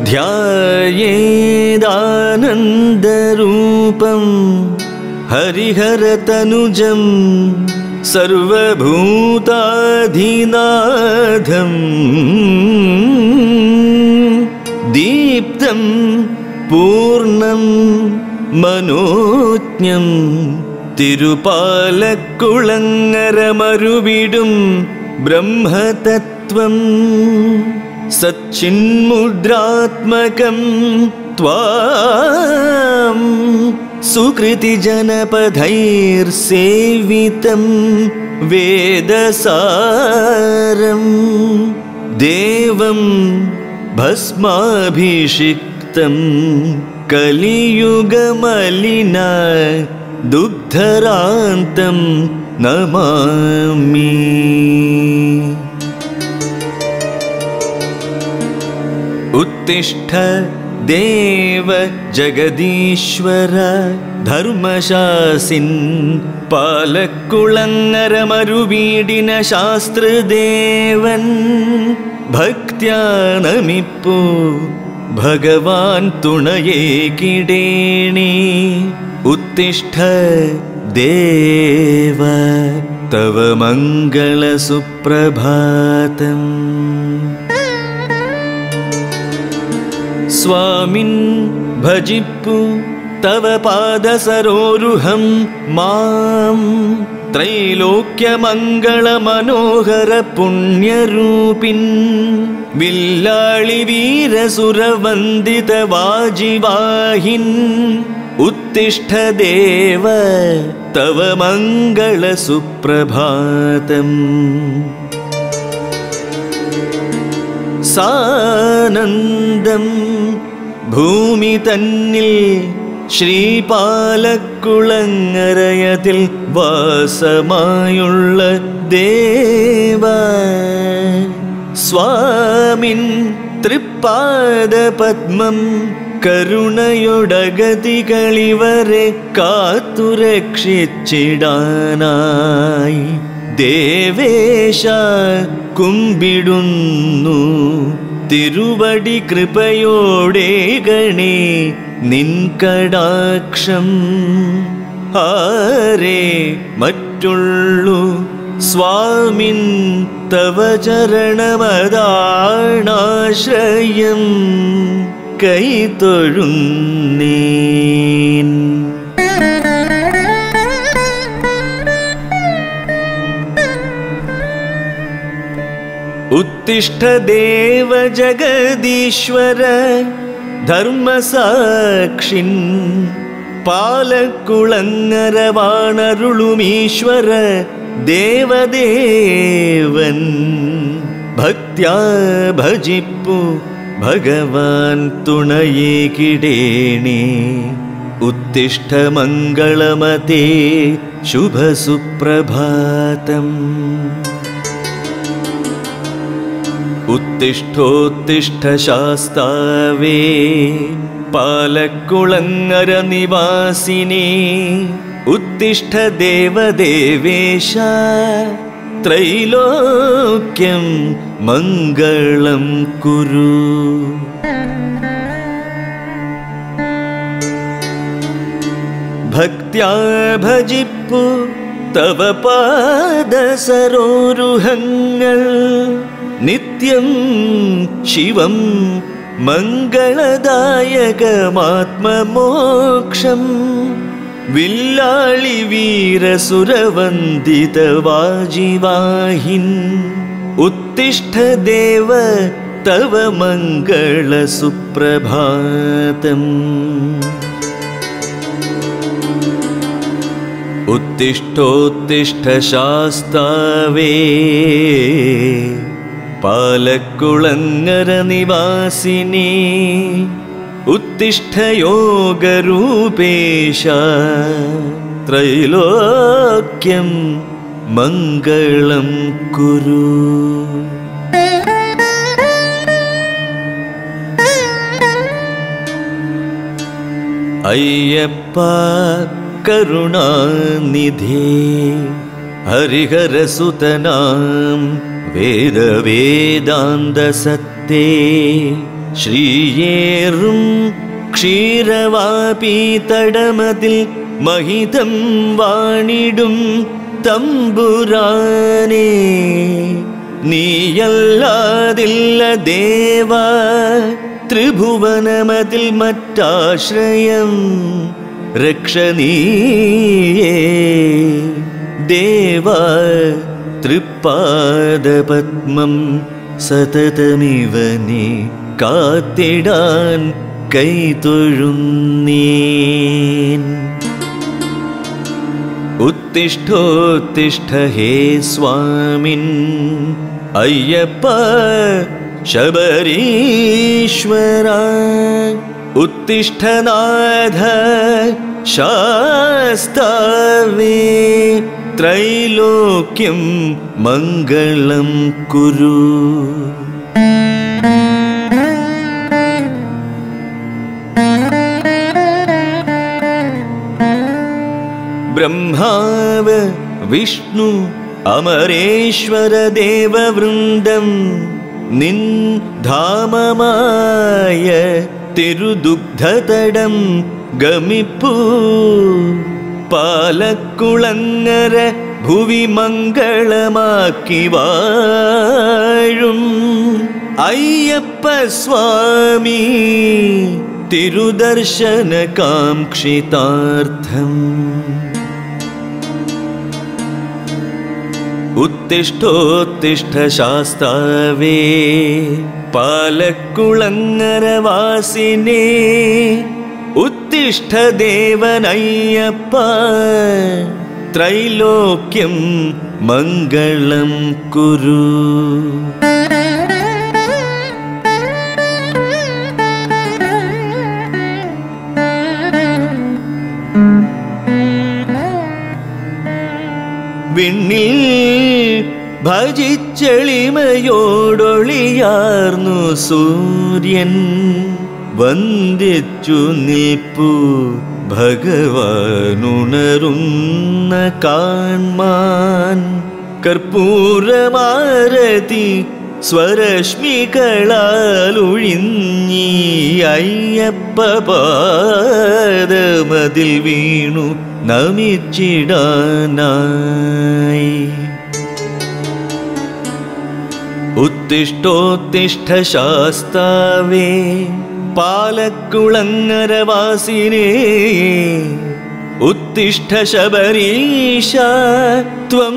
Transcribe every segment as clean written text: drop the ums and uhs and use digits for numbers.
ध्यायेदानन्दरूपं हरिहरतनुजं सर्वभूताधिनाथं दीप्तं पूर्णं मनोज्ञं तिरुपालक्कुळङ्गरमरुविडुं ब्रह्मतत्त्वं सच्चिन्मुद्रात्मकं त्वां सुकृतिजनपदैर्सेवितं वेदसारं देवं भस्माभिषिक्तं कलियुगमलिना दुग्धरान्तं नमामि। उत्तिष्ठ देव जगदीश्वर धर्मशासिन् पालक्कुळङ्गरमरुवीडिन शास्त्रदेवन् भक्त्या नमिप्पु भगवान् तुणये किडेणि। उत्तिष्ठ देव तव मङ्गलसुप्रभातम्। स्वामिन् भजिप्पु तव पादसरोरुहं मां त्रैलोक्यमङ्गलमनोहर पुण्यरूपिन् विल्लाळि वीरसुरवन्दित वाजिवाहिन्। उत्तिष्ठ देव तव मङ्गलसुप्रभातम्। सानन्दं ഭൂമി തന്നിൽ ശ്രീപാലക്കുളങ്ങരയതിൽ വാസമായുള്ള ദേവ സ്വാമിൻ തൃപ്പാദപത്മം കരുണയൊടഗതികളിവരെ കാത്തുരക്ഷിച്ചിടാനായി ദേവേശ കുമ്പിടുന്നു തിരുവടി കൃപയോടെ ഗണേ നിൻ കടാക്ഷം ആരേ മറ്റുള്ളു സ്വാമിൻ തവ ചരണമതാണാശ്രയം കൈതൊഴുന്നേൻ. उत्तिष्ठ देव जगदीश्वर धर्मसाक्षिन् पालकुळङ्गरवाणरुळुमीश्वर देवदेवन् भक्त्या भजिप्पु भगवान् तुणये किडेणे. उत्तिष्ठ मङ्गलमते शुभसुप्रभातम्. उत्तिष्ठोत्तिष्ठ शास्तावे पालकुळङ्गर निवासिने. उत्तिष्ठ देवदेवेश त्रैलोक्यं मङ्गलं कुरु. भक्त्या भजिप्पु तव पादसरोरुहങ്ങൾ नित्यं शिवं मङ्गलदायकमात्ममोक्षं विल्लाळि वीरसुरवन्दितवाजिवाहिन्. उत्तिष्ठ देव तव मङ्गलसुप्रभातम्. उत्तिष्ठोत्तिष्ठ शास्तावे पालकुळङ्गर निवासिने. उत्तिष्ठ योगरूपेश त्रैलोक्यं मङ्गलं कुरु. अय्यप्पा करुणानिधे हरिहरसुतनां वेद वेदान्त सत्ते ശ്രീയേറും ക്ഷീരവാപി തടമതിൽ മഹിതം വാണിടും തമ്പുരാനേ, നീയല്ലാതില്ല ദേവ ത്രിഭുവനമതിൽ മറ്റാശ്രയം. രക്ഷണീയേ ദേവ തൃപ്പാദപത്മം സതതമിവനെ കാത്തിടാൻ കൈതൊഴുന്നീൻ. ഉത്തിഷ്ഠോത്തിഷ്ഠ ഹേ സ്വാമിൻ അയ്യപ്പ ശബരീശ്വര. ഉത്തിഷ്ഠനാഥ ശാസ്താവേ ത്രൈലോക്യം മംഗളം കുരു. ബ്രഹ്മാവ് വിഷ്ണു അമരേശ്വര ദേവവൃന്ദം നിൻ ധാമമായ തിരുദുഗ്ധതടം ഗമിപ്പൂ. പാലക്കുളങ്ങര ഭുവി മംഗളമാക്കി വാഴും അയ്യപ്പ സ്വാമി തിരുദർശന കാംക്ഷിതാർത്ഥം. ഉത്തിഷ്ഠോത്തിഷ്ഠ ശാസ്താവേ പാലക്കുളങ്ങരവാസിനേ, ഉത്തിഷ്ഠ ദേവനയ്യപ്പ ത്രൈലോക്യം മംഗളം കുരു. വിണ്ണിൽ ഭജിച്ചെളിമയോടൊളിയാർന്നു സൂര്യൻ, വന്ദിച്ചു നിൽപ്പു ഭഗവാനുണരുന്ന കാൺമാൻ. കർപ്പൂരമാരതി സ്വരശ്മികളാലൊഴിഞ്ഞി അയ്യപ്പ പാദമതിൽ വീണു നമിച്ചിടാനായി. ഉത്തിഷ്ഠോത്തിഷ്ഠ ശാസ്താവേ പാലക്കുളങ്ങരവാസിനേ, ഉത്തിഷ്ഠ ശബരീശ ത്വം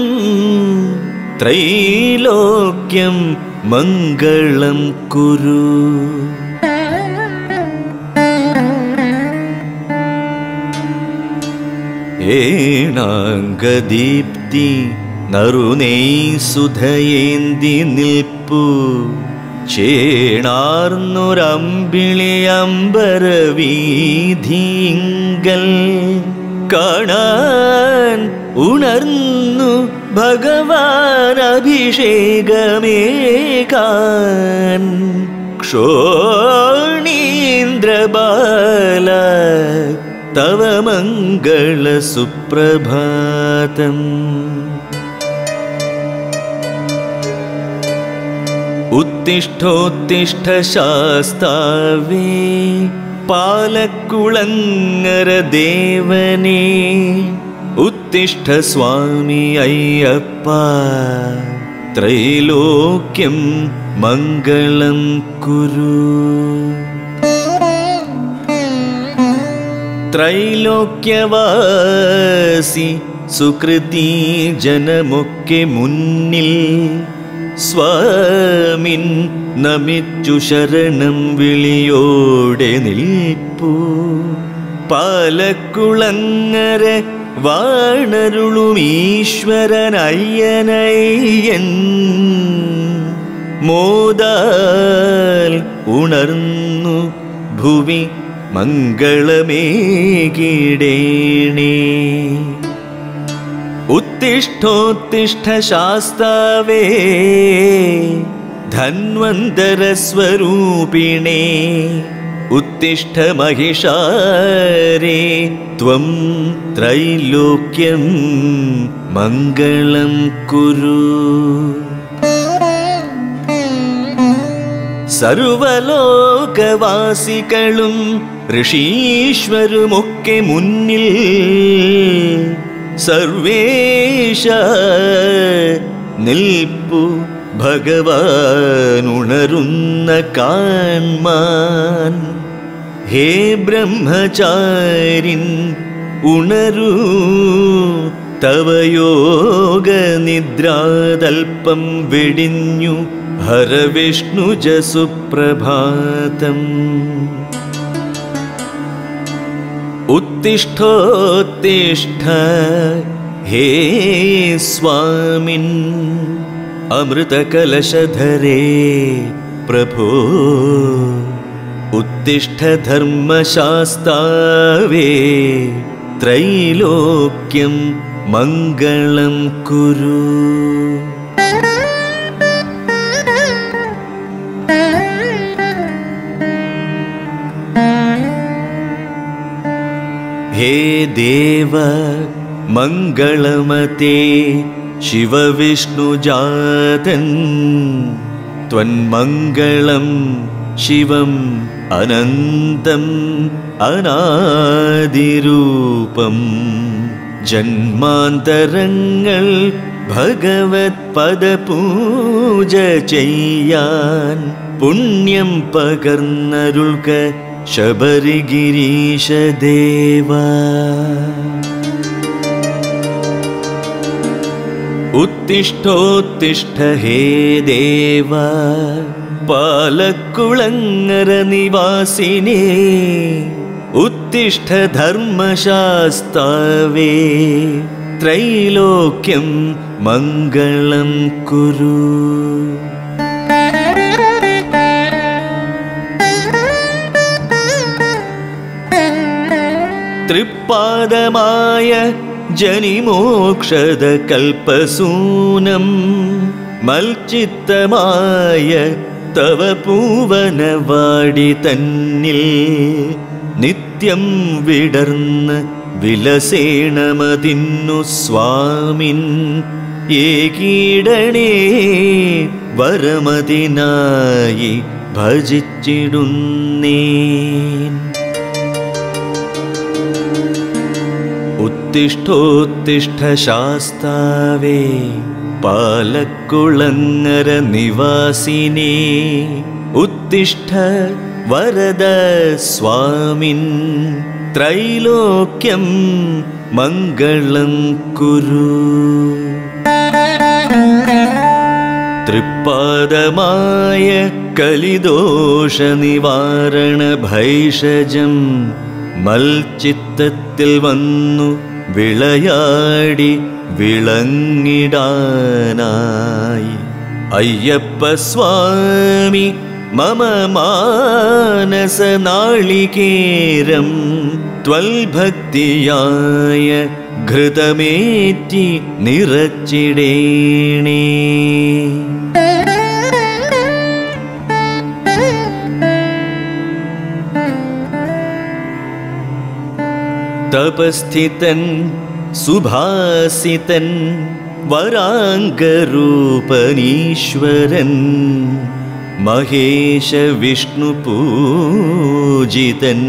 ത്രൈലോക്യം മംഗളം കുരു. ഏണാംഗദീപ്തി നറുനെയ് സുധയേന്തി നിൽപ്പു, ചേണാർന്നൊരമ്പിളി അമ്പരവീഥിങ്കൽ കാണാൻ ഉണർന്നു ഭഗവാൻ അഭിഷേകമേകാൻ. ക്ഷോണീന്ദ്രബാല തവ മംഗള സുപ്രഭാതം. ഉത്തിഷ്ഠോത്തിഷ്ഠ ശാസ്താവേ പാലക്കുളങ്ങര ദേവനേ, ഉത്തിഷ്ഠ സ്വാമി അയ്യപ്പ ത്രൈലോക്യം മംഗളം കുരു. ത്രൈലോക്യവാസി സുകൃതി ജനമൊക്കെ മുന്നിൽ സ്വാമിൻ നമിച്ചു ശരണം വിളിയോടെ നിൽപ്പു. പാലക്കുളങ്ങര വാണരുളും ഈശ്വരനയ്യനയ്യൻ, മോദാൽ ഉണർന്നു ഭുവി മംഗളമേകിടേണേ. ഉത്തിഷ്ഠോത്തിഷ്ഠ ശാസ്താവേ ധന്വന്തരസ്വരൂപിണേ, ഉത്തിഷ്ഠ മഹിഷാരേ ത്വം ത്രൈലോക്യം മംഗളം കുരു. സർവലോകവാസികളും ഋഷീശ്വരുമൊക്കെ മുന്നിൽ സർവേശ നിൽപ്പു ഭഗവാനുണരുന്ന കാൺമാൻ. ഹേ ബ്രഹ്മചാരിൻ ഉണരൂ, തവ യോഗ നിദ്രാതൽപ്പം വെടിഞ്ഞു ഹരവിഷ്ണുജ സുപ്രഭാതം. ഉത്തിഷ്ഠോത്തിഷ്ഠ ഹേ സ്വാമിൻ അമൃതകലശധരേ പ്രഭോ. ഉത്തിഷ്ഠ ധർമ്മശാസ്താവേ ത്രൈലോക്യം മംഗളം കുരു. ഹേ ദേവ മംഗളമതേ ശിവവിഷ്ണുജാതൻ ത്വന്മംഗളം ശിവം അനന്തം അനാദിരൂപം. ജന്മാന്തരങ്ങൾ ഭഗവത് പദപൂജ ചെയ്യാൻ പുണ്യം പകർന്നരുൾക ശബരിഗിരീശ ദേവ. ഉത്തിഷ്ഠോത്തിഷ്ഠ ഹേ ദേവ പാലക്കുളങ്ങര നിവാസിനേ. ഉത്തിഷ്ഠ ധർമ്മശാസ്താവേ ത്രൈലോക്യം മംഗളം കുരു. തൃപ്പാദമായ ജനിമോക്ഷദ കൽപ്പസൂനം മൽചിത്തമായ തവ പൂവനവാടി തന്നിൽ നിത്യം വിടർന്ന് വിലസേണമതിന്നു സ്വാമിൻ ഏകീടണേ വരമതിനായി ഭജിച്ചിടുന്നേൻ. ഉത്തിഷ്ഠോത്തിഷ്ഠ ശാസ്താവേ പാലക്കുളങ്ങര നിവാസിനേ. ഉത്തിഷ്ഠ വരദ സ്വാമിൻ ത്രൈലോക്യം മംഗളം കുരു. തൃപ്പാദമായ കലിദോഷ നിവാരണ ഭൈഷജം മൽചിത്തത്തിൽ വന്നു വിളയാടി വിളങ്ങിടാനായി അയ്യപ്പ സ്വാമി മമ മാനസ നാളികേരം ത്വൽഭക്തിയായ ഘൃതമേറ്റി നിറച്ചിടേണേ. തപസ്ഥിതൻ സുഭാസിതൻ വരാംഗരൂപനീശ്വരൻ മഹേശ വിഷ്ണു പൂജിതൻ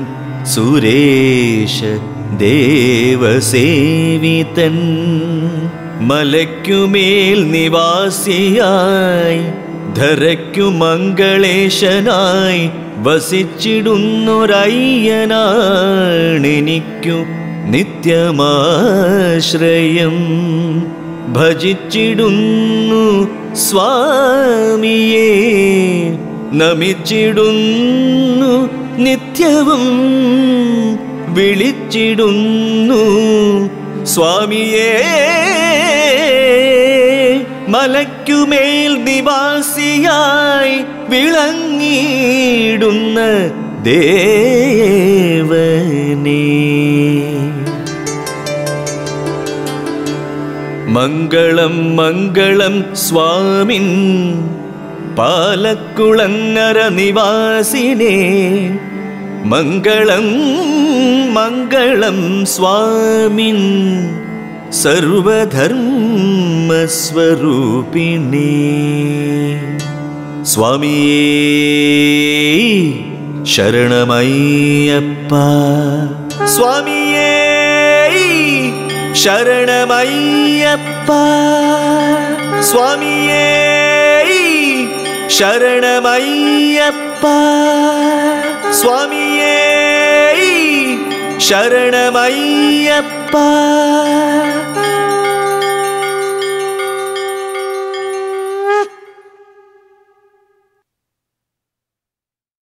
സുരേശ ദേവസേവിതൻ മലയ്ക്കുമേൽ നിവാസിയായി ധരയ്ക്കു മംഗളേശനായി വസിച്ചിടുന്നൊരയ്യനാണെനിക്കു നിത്യമാശ്രയം. ഭജിച്ചിടുന്നു സ്വാമിയേ നമിച്ചിടുന്നു നിത്യവും വിളിച്ചിടുന്നു സ്വാമിയേ. മലയ്ക്കുമേൽ നിവാസിയായി വിളങ്ങിടുന്ന ദേവനേ. മംഗളം മംഗളം സ്വാമിൻ പാലക്കുളങ്ങര നിവാസിനേ. മംഗളം മംഗളം സ്വാമിൻ സർവധർമ്മസ്വരൂപിണേ. ಸ್ವಾಮಿಯೇ ಶರಣಮಯ್ಯಪ್ಪ. ಸ್ವಾಮಿಯೇ ಶರಣಮಯ್ಯಪ್ಪ. ಸ್ವಾಮಿಯೇ ಶರಣಮಯ್ಯಪ್ಪ. ಸ್ವಾಮಿಯೇ ಶರಣಮಯ್ಯಪ್ಪ.